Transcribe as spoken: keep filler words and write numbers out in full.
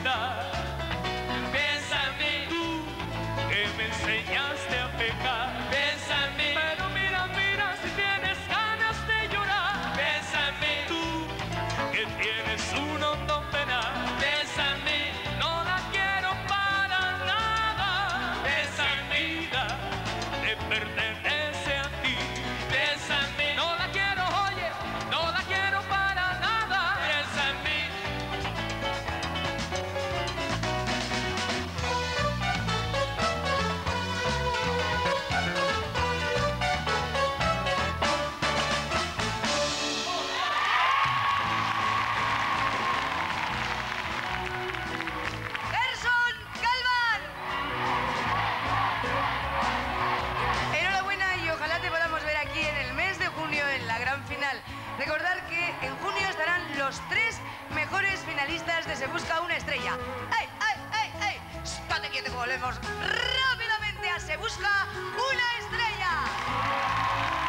felicidad. Piensa en mí, tú que me enseñaste a pecar. Piensa en mí, pero mira, mira si tienes ganas de llorar. Piensa en mí, tú que tienes un hondo penal. Piensa en mí, no la quiero para nada. Piensa en mi vida, te pertenece a ti. Piensa en mí, no la quiero, oye, no la quiero para nada. Piensa en mí. ¡Gerson Galván! Enhorabuena y ojalá te podamos ver aquí en el mes de junio en la gran final. Recordar que en junio estarán los tres mejores finalistas de Se Busca Una Estrella. ¡Ey, ey, ey, ey! ¡Estate quieto que volvemos rápidamente a Se Busca Una Estrella!